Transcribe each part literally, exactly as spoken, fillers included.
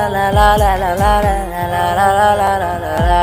la la la la la la la la la la la la la।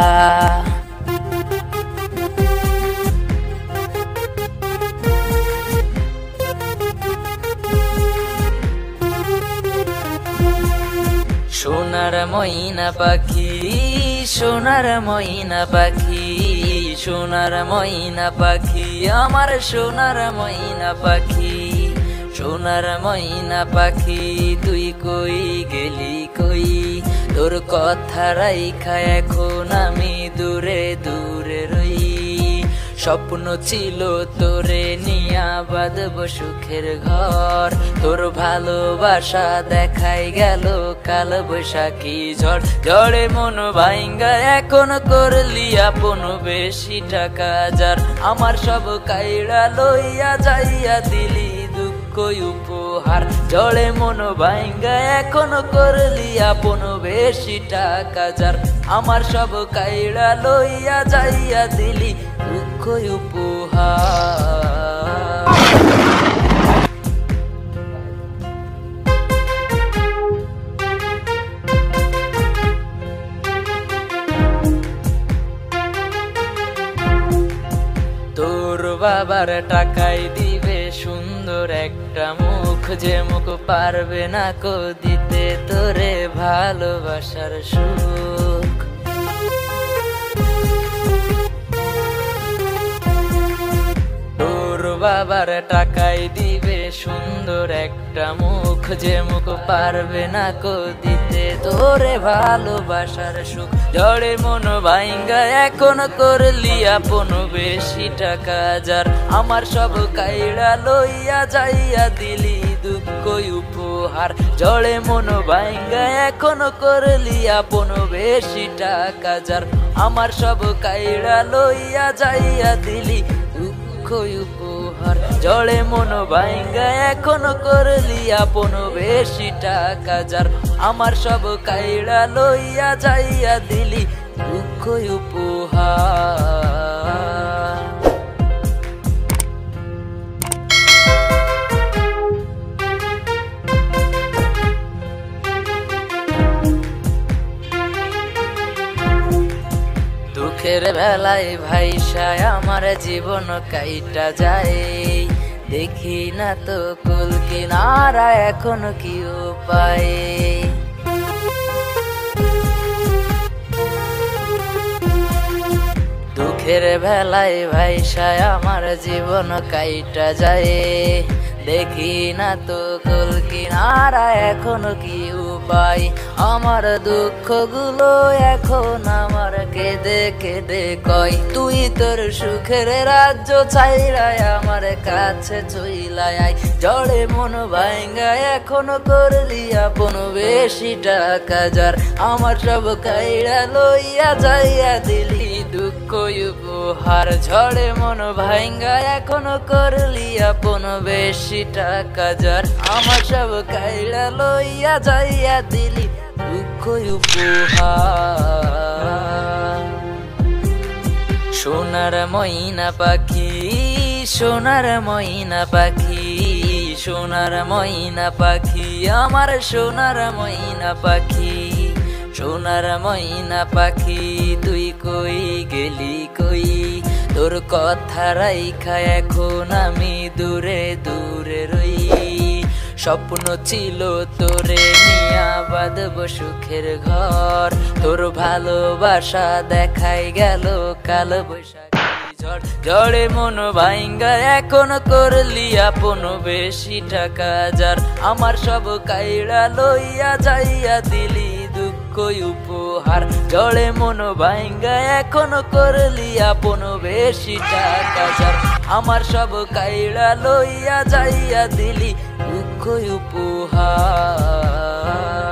সোনার ময়না পাখি সোনার ময়না পাখি সোনার ময়না পাখি আমার সোনার ময়না পাখি সোনার ময়না পাখি তুই কই গেলি কই তোর কথা রাইখা এখন আমি দূরে দূরে রই স্বপ্ন ছিল তোরে নিয়া বাঁধব সুখের ঘর তোর ভালোবাসা দেখাই গেল কাল বৈশাখী ঝড় ঝড়ে মন ভাঙ্গা এখন করলি আপন বেশি টাকা যার আমার সব কাইড়া লইয়া যাইয়া দিলি দুঃখ উপহার ঝড়ে মন ভাঙ্গা এখন করলি আপন বেশি টাকা যার আমার সব কাইড়া লইয়া যাইয়া দিলি দুঃখ উপহার। তোর বাবার টাকাই দিবে সুন্দর একটা মুখ যে মুখ পারবে না কো দিতে তোরে ভালোবাসার সুখ তোর বাবার টাকাই দিবে সুন্দর একটা মুখ যে মুখ পারবে না কো দিতে তোরে ভালোবাসার সুখ ঝড়ে মন ভাঙ্গা এখন করলি আপন বেশি টাকা যার আমার সব কাইড়া লইয়া যাইয়া দিলি দুঃখ উপহার ঝড়ে মন ভাঙ্গা এখন করলি আপন বেশি টাকা যার আমার সব কাইড়া লইয়া যাইয়া দিলি দুঃখ উপহার ঝড়ে মন ভাঙ্গা এখন করলি আপন বেশি টাকা যার আমার সব কাইড়া লইয়া যাইয়া দিলি দুঃখ উপহার। দুঃখের বেলায় ভাইসায় আমার জীবন কাইটা যায় দেখি না তো কুল কিনারা এখন কি উপায় দুঃখের বেলায় ভাইসায় আমার জীবন কাইটা যায় দেখি না তো কুল কিনারা এখন কি উপায় আমার দুঃখ গুলো এখন আমার কেঁদে কেঁদে কয় তুই তোর সুখের রাজ্য চাইরাই আমার কাছে চইলাই ঝড়ে মন ভাঙ্গা এখন করলি আপন বেশি টাকা যার আমার সব কাইড়া লইয়া যাইয়া দিলি দুঃখ উপহার ঝড়ে মন ভাঙ্গা এখন করলি আপন বেশি টাকা যার আমার সব কাইড়া লইয়া যাইয়া দিলি দুঃখ উপহার। সোনার ময়না পাখি সোনার ময়না পাখি সোনার ময়না পাখি আমার সোনার ময়না পাখি সোনার ময়না পাখি তুই কই গেলি কই তোর কথা রাইখা এখন আমি দূরে দূরে রই স্বপ্ন ছিল তোরে নিয়া বাঁধব সুখের ঘর তোর ভালোবাসা দেখাই গেল কাল বৈশাখী ঝড় ঝড়ে মন ভাঙ্গা এখন করলি আপন বেশি টাকা যার আমার সব কাইড়া লইয়া যাইয়া দিলি দুঃখ উপহার ঝড়ে মন ভাঙ্গা এখন করলি আপন বেশি টাকা যার আমার সব কাইড়া লইয়া যাইয়া দিলি দুঃখ উপহার।